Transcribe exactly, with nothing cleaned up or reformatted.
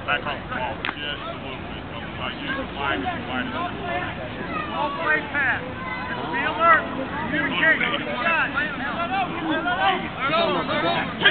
Back off the ball just a little bit. Don't like use the flag as you wide enough. All play pass. Be alert. Communicate. Shot. Let it go. Let it go.